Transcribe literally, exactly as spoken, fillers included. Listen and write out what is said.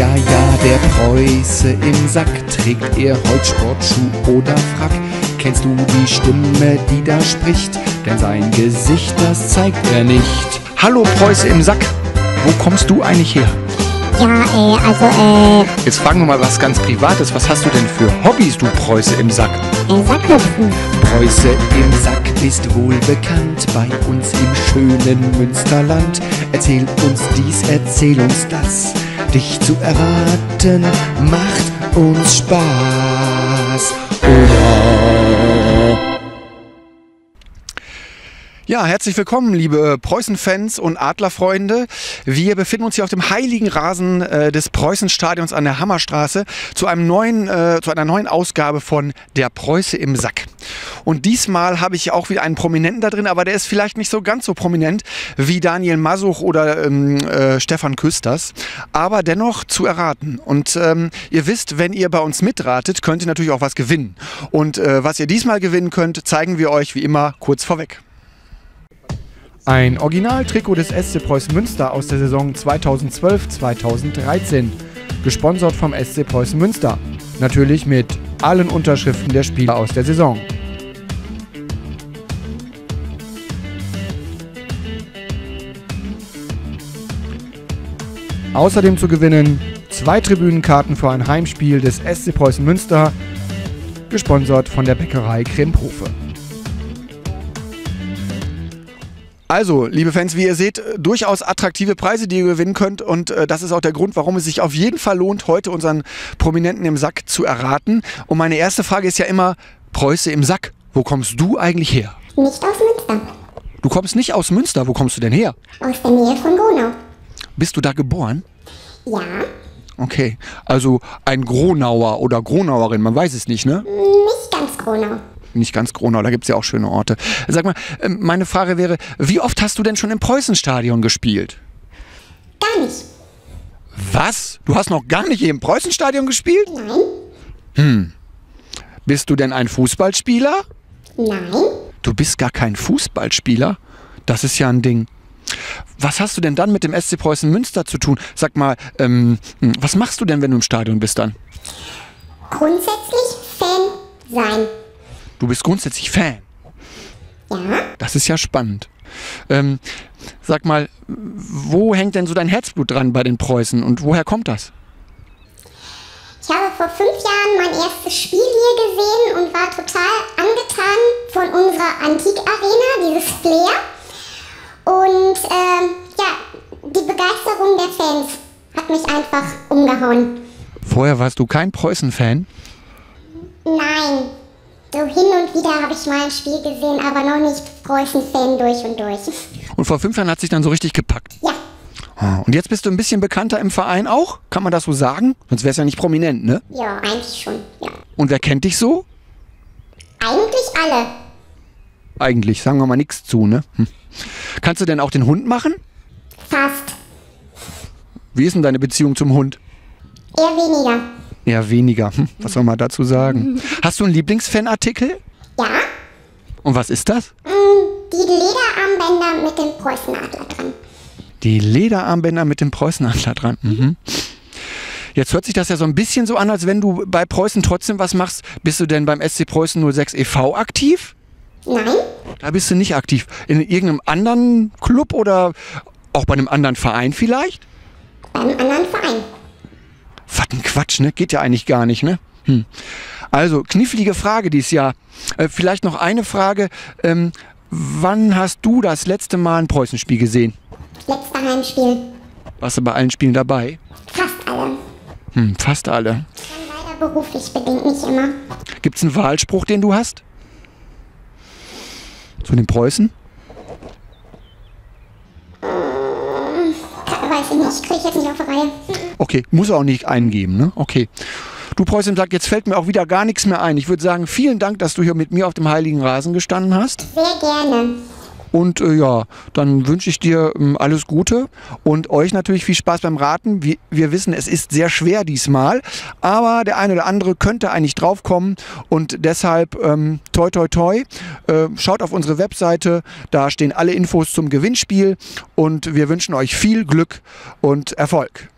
Ja, ja, der Preuße im Sack, trägt er Holzsportschuh oder Frack? Kennst du die Stimme, die da spricht? Denn sein Gesicht, das zeigt er nicht. Hallo Preuße im Sack, wo kommst du eigentlich her? Ja, äh, also, äh... Jetzt fragen wir mal was ganz Privates. Was hast du denn für Hobbys, du Preuße im Sack? Äh, Sackhüpfen. Preuße im Sack bist wohl bekannt bei uns im schönen Münsterland. Erzähl uns dies, erzähl uns das. Dich zu erraten macht uns Spaß. Oder? Ja, herzlich willkommen, liebe Preußen-Fans und Adlerfreunde. Wir befinden uns hier auf dem heiligen Rasen äh, des Preußenstadions an der Hammerstraße zu, einem neuen, äh, zu einer neuen Ausgabe von Der Preuße im Sack. Und diesmal habe ich auch wieder einen Prominenten da drin, aber der ist vielleicht nicht so ganz so prominent wie Daniel Masuch oder ähm, äh, Stefan Küsters, aber dennoch zu erraten. Und ähm, ihr wisst, wenn ihr bei uns mitratet, könnt ihr natürlich auch was gewinnen. Und äh, was ihr diesmal gewinnen könnt, zeigen wir euch wie immer kurz vorweg. Ein Originaltrikot des S C Preußen Münster aus der Saison zweitausendzwölf zweitausenddreizehn. Gesponsert vom S C Preußen Münster. Natürlich mit allen Unterschriften der Spieler aus der Saison. Außerdem zu gewinnen zwei Tribünenkarten für ein Heimspiel des S C Preußen Münster. Gesponsert von der Bäckerei Kremphofe. Also, liebe Fans, wie ihr seht, durchaus attraktive Preise, die ihr gewinnen könnt. Und äh, das ist auch der Grund, warum es sich auf jeden Fall lohnt, heute unseren Prominenten im Sack zu erraten. Und meine erste Frage ist ja immer, Preuße im Sack, wo kommst du eigentlich her? Nicht aus Münster. Du kommst nicht aus Münster, wo kommst du denn her? Aus der Nähe von Gronau. Bist du da geboren? Ja. Okay, also ein Gronauer oder Gronauerin, man weiß es nicht, ne? Nicht ganz Gronau. Nicht ganz Gronau, da gibt es ja auch schöne Orte. Sag mal, meine Frage wäre, wie oft hast du denn schon im Preußenstadion gespielt? Gar nicht. Was? Du hast noch gar nicht hier im Preußenstadion gespielt? Nein. Hm. Bist du denn ein Fußballspieler? Nein. Du bist gar kein Fußballspieler? Das ist ja ein Ding. Was hast du denn dann mit dem S C Preußen Münster zu tun? Sag mal, ähm, was machst du denn, wenn du im Stadion bist dann? Grundsätzlich Fan sein. Du bist grundsätzlich Fan? Ja. Das ist ja spannend. Ähm, sag mal, wo hängt denn so dein Herzblut dran bei den Preußen und woher kommt das? Ich habe vor fünf Jahren mein erstes Spiel hier gesehen und war total angetan von unserer Antik-Arena, dieses Flair. Und ähm, ja, die Begeisterung der Fans hat mich einfach umgehauen. Vorher warst du kein Preußen-Fan? Nein. So hin und wieder habe ich mal ein Spiel gesehen, aber noch nicht Preußen-Fan durch und durch. Und vor fünf Jahren hat sich dann so richtig gepackt? Ja. Und jetzt bist du ein bisschen bekannter im Verein auch? Kann man das so sagen? Sonst wär's ja nicht prominent, ne? Ja, eigentlich schon, ja. Und wer kennt dich so? Eigentlich alle. Eigentlich, sagen wir mal nichts zu, ne? Hm. Kannst du denn auch den Hund machen? Fast. Wie ist denn deine Beziehung zum Hund? Eher weniger. Eher weniger. Hm. Was soll man dazu sagen? Hast du einen Lieblingsfanartikel? Ja. Und was ist das? Die Lederarmbänder mit dem Preußenadler dran. Die Lederarmbänder mit dem Preußenadler dran. Mhm. Jetzt hört sich das ja so ein bisschen so an, als wenn du bei Preußen trotzdem was machst. Bist du denn beim S C Preußen null sechs e V aktiv? Nein. Da bist du nicht aktiv. In irgendeinem anderen Club oder auch bei einem anderen Verein vielleicht? Beim anderen Verein. Was ein Quatsch, ne? Geht ja eigentlich gar nicht, ne? Hm. Also, knifflige Frage dieses Jahr. Äh, vielleicht noch eine Frage. Ähm, wann hast du das letzte Mal ein Preußenspiel gesehen? Letzter Heimspiel. Warst du bei allen Spielen dabei? Fast alle. Hm, fast alle. Dann leider beruflich bedingt, nicht immer. Gibt es einen Wahlspruch, den du hast? Zu den Preußen? Weiß ich nicht, kriege ich jetzt nicht auf die Reihe. Okay, muss auch nicht eingeben, ne? Okay. Du Preußen, sag, jetzt fällt mir auch wieder gar nichts mehr ein. Ich würde sagen, vielen Dank, dass du hier mit mir auf dem heiligen Rasen gestanden hast. Sehr gerne. Und äh, ja, dann wünsche ich dir ähm, alles Gute und euch natürlich viel Spaß beim Raten. Wir, wir wissen, es ist sehr schwer diesmal, aber der eine oder andere könnte eigentlich draufkommen und deshalb ähm, toi toi toi. Äh, schaut auf unsere Webseite, da stehen alle Infos zum Gewinnspiel und wir wünschen euch viel Glück und Erfolg.